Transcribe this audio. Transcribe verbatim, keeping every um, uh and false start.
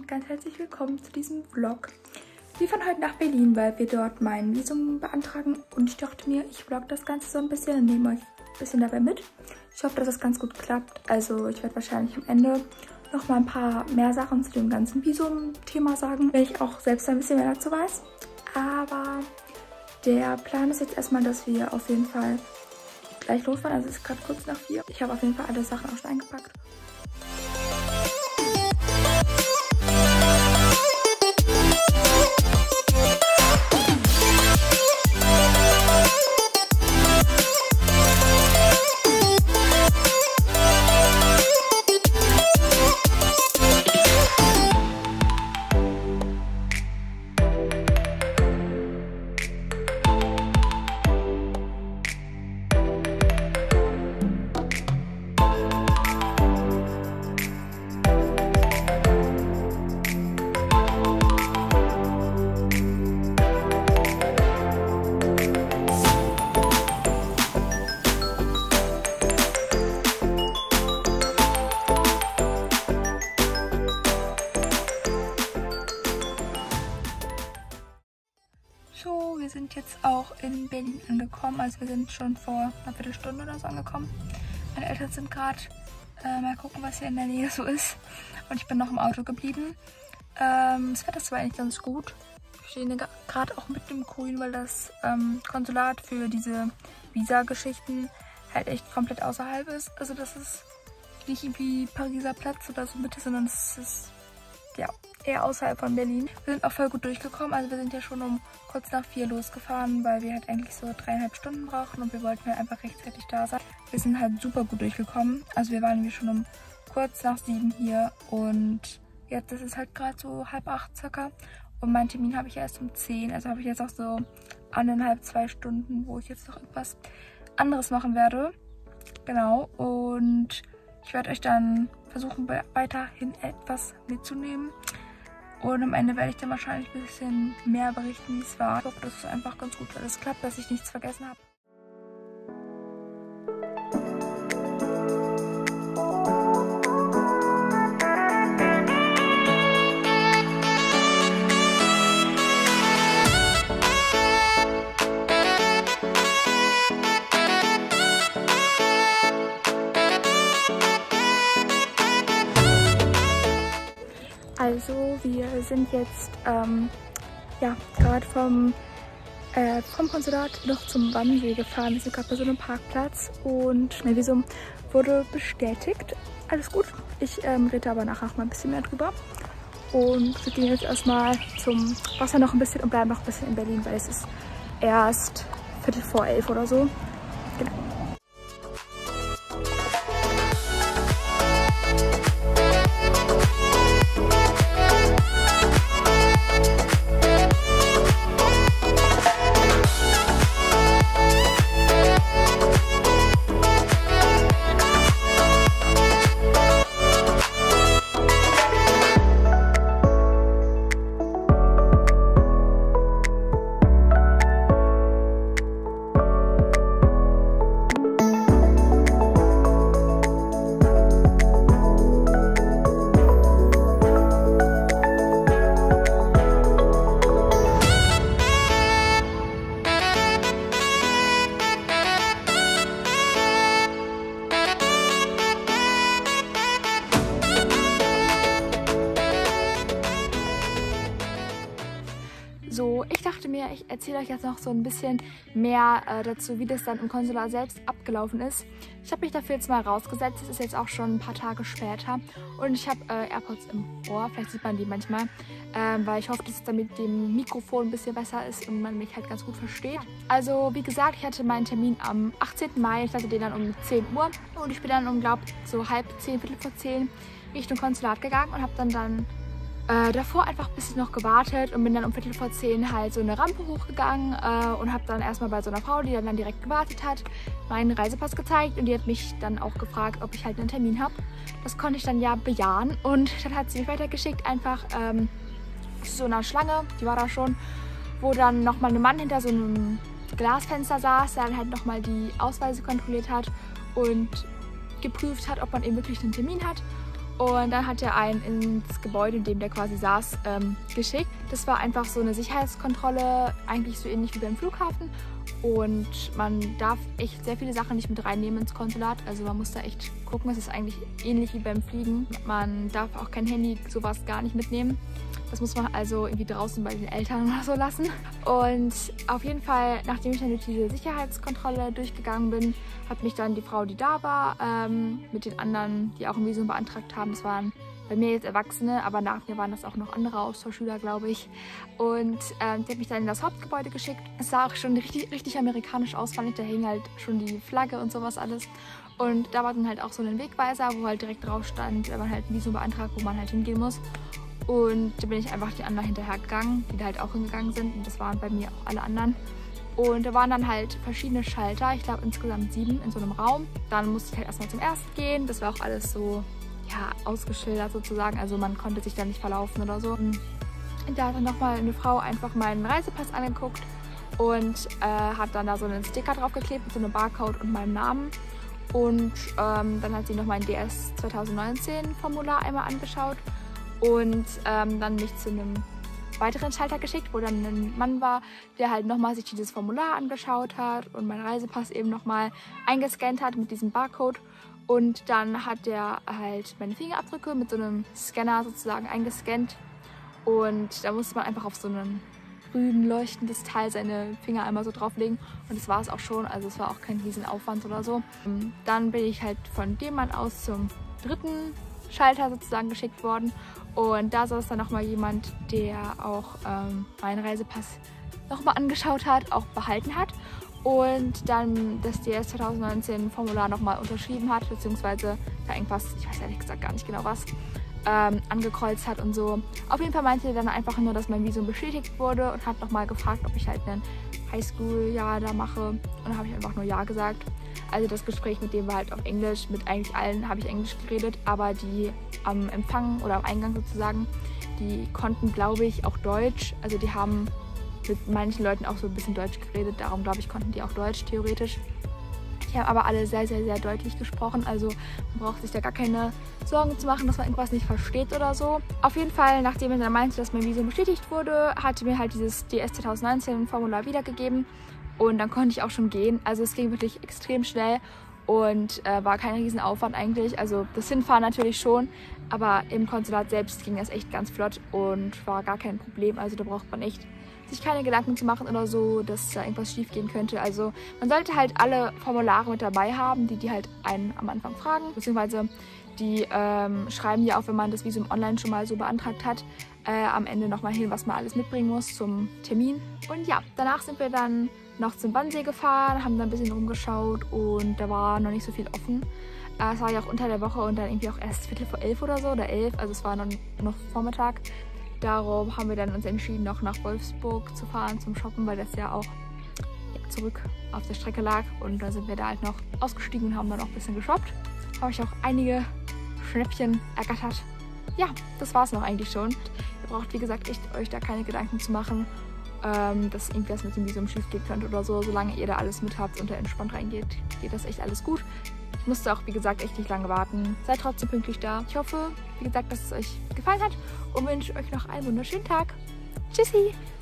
und ganz herzlich willkommen zu diesem Vlog. Wir fahren heute nach Berlin, weil wir dort mein Visum beantragen und ich dachte mir, ich vlog das Ganze so ein bisschen und nehme euch ein bisschen dabei mit. Ich hoffe, dass es ganz gut klappt. Also ich werde wahrscheinlich am Ende noch mal ein paar mehr Sachen zu dem ganzen Visum-Thema sagen, wenn ich auch selbst ein bisschen mehr dazu weiß. Aber der Plan ist jetzt erstmal, dass wir auf jeden Fall gleich losfahren. Also es ist gerade kurz nach vier. Ich habe auf jeden Fall alle Sachen auch schon eingepackt. So, wir sind jetzt auch in Berlin angekommen. Also wir sind schon vor einer Viertelstunde oder so angekommen. Meine Eltern sind gerade äh, mal gucken, was hier in der Nähe so ist. Und ich bin noch im Auto geblieben. Ähm, das Wetter ist zwar eigentlich ganz gut. Wir stehen gerade auch mitten im Grün, weil das ähm, Konsulat für diese Visa-Geschichten halt echt komplett außerhalb ist. Also das ist nicht irgendwie Pariser Platz oder so Mitte, sondern es ist ja eher außerhalb von Berlin. Wir sind auch voll gut durchgekommen. Also wir sind ja schon um kurz nach vier losgefahren, weil wir halt eigentlich so dreieinhalb Stunden brauchen und wir wollten halt einfach rechtzeitig da sein. Wir sind halt super gut durchgekommen. Also wir waren nämlich schon um kurz nach sieben hier und jetzt ist es halt gerade so halb acht circa. Und meinen Termin habe ich erst um zehn. Also habe ich jetzt auch so eineinhalb, zwei Stunden, wo ich jetzt noch etwas anderes machen werde. Genau. Und ich werde euch dann versuchen, weiterhin etwas mitzunehmen. Und am Ende werde ich dann wahrscheinlich ein bisschen mehr berichten, wie es war. Ich hoffe, dass es einfach ganz gut alles klappt, dass ich nichts vergessen habe. Also wir sind jetzt ähm, ja, gerade vom, äh, vom Konsulat noch zum Wannsee gefahren. Wir sind gerade bei so einem Parkplatz und mein Visum wurde bestätigt. Alles gut. Ich ähm, rede aber nachher noch mal ein bisschen mehr drüber. Und wir gehen jetzt erstmal zum Wasser noch ein bisschen und bleiben noch ein bisschen in Berlin, weil es ist erst Viertel vor elf oder so. Genau. So, ich dachte mir, ich erzähle euch jetzt noch so ein bisschen mehr äh, dazu, wie das dann im Konsulat selbst abgelaufen ist. Ich habe mich dafür jetzt mal rausgesetzt, es ist jetzt auch schon ein paar Tage später und ich habe äh, AirPods im Ohr, vielleicht sieht man die manchmal, äh, weil ich hoffe, dass es dann mit dem Mikrofon ein bisschen besser ist und man mich halt ganz gut versteht. Also wie gesagt, ich hatte meinen Termin am achtzehnten Mai, ich hatte den dann um zehn Uhr und ich bin dann um, glaube ich, so halb zehn, viertel vor zehn Richtung Konsulat gegangen und habe dann dann Äh, davor einfach ein bisschen noch gewartet und bin dann um Viertel vor zehn halt so eine Rampe hochgegangen äh, und habe dann erstmal bei so einer Frau, die dann, dann direkt gewartet hat, meinen Reisepass gezeigt und die hat mich dann auch gefragt, ob ich halt einen Termin habe. Das konnte ich dann ja bejahen und dann hat sie mich weitergeschickt, einfach ähm, zu so einer Schlange, die war da schon, wo dann nochmal ein Mann hinter so einem Glasfenster saß, der dann halt nochmal die Ausweise kontrolliert hat und geprüft hat, ob man eben wirklich einen Termin hat. Und dann hat er einen ins Gebäude, in dem der quasi saß, ähm, geschickt. Das war einfach so eine Sicherheitskontrolle, eigentlich so ähnlich wie beim Flughafen. Und man darf echt sehr viele Sachen nicht mit reinnehmen ins Konsulat. Also man muss da echt gucken, es ist eigentlich ähnlich wie beim Fliegen. Man darf auch kein Handy, sowas gar nicht mitnehmen. Das muss man also irgendwie draußen bei den Eltern oder so lassen. Und auf jeden Fall, nachdem ich dann durch diese Sicherheitskontrolle durchgegangen bin, hat mich dann die Frau, die da war, ähm, mit den anderen, die auch ein Visum beantragt haben, das waren bei mir jetzt Erwachsene, aber nach mir waren das auch noch andere Austauschschüler, glaube ich. Und ähm, die hat mich dann in das Hauptgebäude geschickt. Es sah auch schon richtig, richtig amerikanisch aus, fand ich. Da hing halt schon die Flagge und sowas alles. Und da war dann halt auch so ein Wegweiser, wo halt direkt drauf stand, wenn man halt ein Visum beantragt, wo man halt hingehen muss. Und da bin ich einfach die anderen hinterher gegangen, die da halt auch hingegangen sind. Und das waren bei mir auch alle anderen. Und da waren dann halt verschiedene Schalter, ich glaube insgesamt sieben in so einem Raum. Dann musste ich halt erstmal zum ersten gehen. Das war auch alles so, ja, ausgeschildert sozusagen. Also man konnte sich da nicht verlaufen oder so. Und da hat dann nochmal eine Frau einfach meinen Reisepass angeguckt und äh, hat dann da so einen Sticker draufgeklebt mit so einem Barcode und meinem Namen. Und ähm, dann hat sie noch mein D S zwanzig neunzehn Formular einmal angeschaut und ähm, dann mich zu einem weiteren Schalter geschickt, wo dann ein Mann war, der halt nochmal sich dieses Formular angeschaut hat und meinen Reisepass eben nochmal eingescannt hat mit diesem Barcode. Und dann hat der halt meine Fingerabdrücke mit so einem Scanner sozusagen eingescannt. Und da musste man einfach auf so ein grün leuchtendes Teil seine Finger einmal so drauflegen. Und das war es auch schon, also es war auch kein Riesenaufwand oder so. Dann bin ich halt von dem Mann aus zum dritten Schalter sozusagen geschickt worden. Und da saß dann nochmal jemand, der auch ähm, meinen Reisepass nochmal angeschaut hat, auch behalten hat. Und dann das D S zwanzig neunzehn Formular nochmal unterschrieben hat, beziehungsweise da irgendwas, ich weiß ehrlich gesagt gar nicht genau was, ähm, angekreuzt hat und so. Auf jeden Fall meinte er dann einfach nur, dass mein Visum bestätigt wurde und hat nochmal gefragt, ob ich halt ein Highschool-Jahr da mache. Und dann habe ich einfach nur Ja gesagt. Also das Gespräch mit dem war halt auf Englisch, mit eigentlich allen habe ich Englisch geredet, aber die am Empfang oder am Eingang sozusagen, die konnten, glaube ich, auch Deutsch. Also die haben mit manchen Leuten auch so ein bisschen Deutsch geredet, darum glaube ich, konnten die auch Deutsch theoretisch. Die haben aber alle sehr, sehr, sehr deutlich gesprochen, also man braucht sich da gar keine Sorgen zu machen, dass man irgendwas nicht versteht oder so. Auf jeden Fall, nachdem er dann meinte, dass mein Visum bestätigt wurde, hatte mir halt dieses D S zwanzig neunzehn Formular wiedergegeben und dann konnte ich auch schon gehen. Also es ging wirklich extrem schnell und äh, war kein Riesenaufwand eigentlich. Also das Hinfahren natürlich schon, aber im Konsulat selbst ging das echt ganz flott und war gar kein Problem. Also da braucht man echt sich keine Gedanken zu machen oder so, dass da irgendwas schief gehen könnte. Also man sollte halt alle Formulare mit dabei haben, die die halt einen am Anfang fragen, beziehungsweise die ähm, schreiben ja auch, wenn man das Visum online schon mal so beantragt hat, äh, am Ende nochmal hin, was man alles mitbringen muss zum Termin. Und ja, danach sind wir dann noch zum Wannsee gefahren, haben da ein bisschen rumgeschaut und da war noch nicht so viel offen. Äh, es war ja auch unter der Woche und dann irgendwie auch erst Viertel vor elf oder so, oder elf, also es war noch, noch Vormittag. Darum haben wir dann uns entschieden, noch nach Wolfsburg zu fahren zum Shoppen, weil das ja auch ja, zurück auf der Strecke lag. Und da sind wir da halt noch ausgestiegen und haben dann auch ein bisschen geshoppt. Habe ich auch einige Schnäppchen ergattert. Ja, das war es noch eigentlich schon. Ihr braucht, wie gesagt, echt euch da keine Gedanken zu machen, ähm, dass irgendwas mit dem Visum schief gehen könnte oder so. Solange ihr da alles mit habt und da entspannt reingeht, geht das echt alles gut. Ich musste auch, wie gesagt, echt nicht lange warten. Seid trotzdem pünktlich da. Ich hoffe, wie gesagt, dass es euch gefallen hat und wünsche euch noch einen wunderschönen Tag. Tschüssi!